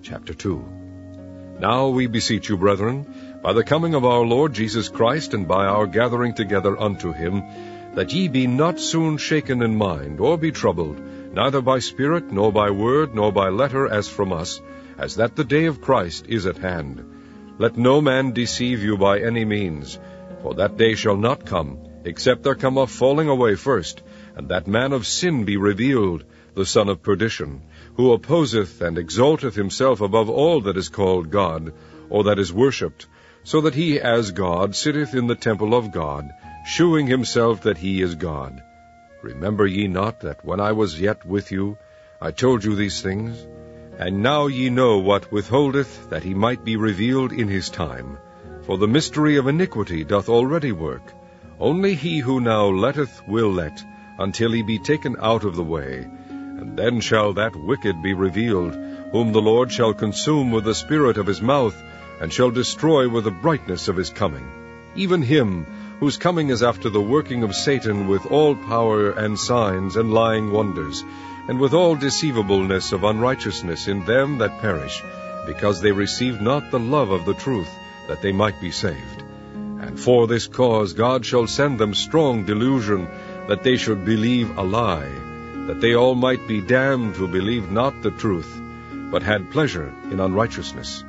Chapter 2. Now we beseech you, brethren, by the coming of our Lord Jesus Christ, and by our gathering together unto him, that ye be not soon shaken in mind, or be troubled, neither by spirit, nor by word, nor by letter as from us, as that the day of Christ is at hand. Let no man deceive you by any means, for that day shall not come, except there come a falling away first, and that man of sin be revealed, the son of perdition, who opposeth and exalteth himself above all that is called God, or that is worshipped, so that he as God sitteth in the temple of God, shewing himself that he is God. Remember ye not that when I was yet with you, I told you these things? And now ye know what withholdeth, that he might be revealed in his time. For the mystery of iniquity doth already work. Only he who now letteth will let, until he be taken out of the way. And then shall that wicked be revealed, whom the Lord shall consume with the spirit of his mouth, and shall destroy with the brightness of his coming. Even him, whose coming is after the working of Satan, with all power and signs and lying wonders, and with all deceivableness of unrighteousness in them that perish, because they received not the love of the truth, that they might be saved. And for this cause God shall send them strong delusion, that they should believe a lie, that they all might be damned who believed not the truth, but had pleasure in unrighteousness.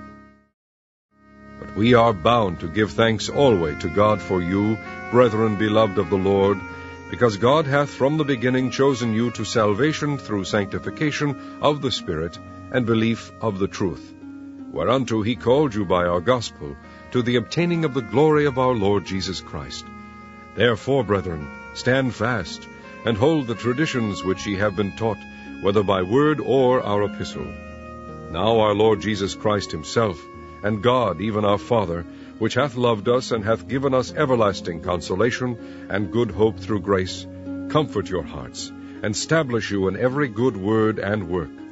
But we are bound to give thanks always to God for you, brethren beloved of the Lord, because God hath from the beginning chosen you to salvation through sanctification of the Spirit and belief of the truth, whereunto he called you by our gospel, to the obtaining of the glory of our Lord Jesus Christ. Therefore, brethren, stand fast, and hold the traditions which ye have been taught, whether by word or our epistle. Now our Lord Jesus Christ himself, and God, even our Father, which hath loved us, and hath given us everlasting consolation and good hope through grace, comfort your hearts, and stablish you in every good word and work,